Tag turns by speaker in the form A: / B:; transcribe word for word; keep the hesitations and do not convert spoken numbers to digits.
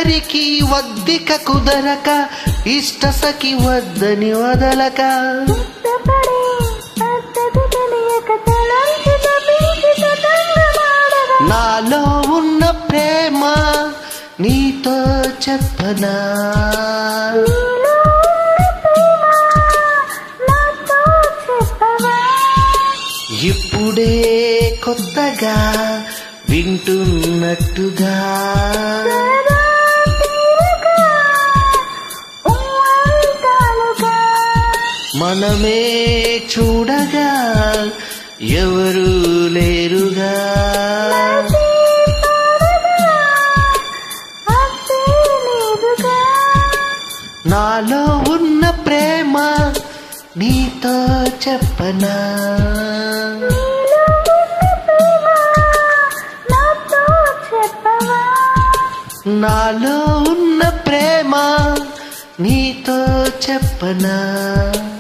A: ఇద్దరికి వద్దిక కుదరక ఇష్ట సఖి వద్దని వదలక నాలో ఉన్న ప్రేమ నీతో చెప్పనా ఇప్పుడే కొత్తగా వింటున్నట్టుగా మనమే చూడగా ఎవరు లేరుగా నాలో ఉన్న ప్రేమ నీతో చెప్పనా నాలో ఉన్న ప్రేమ నీతో చెప్పనా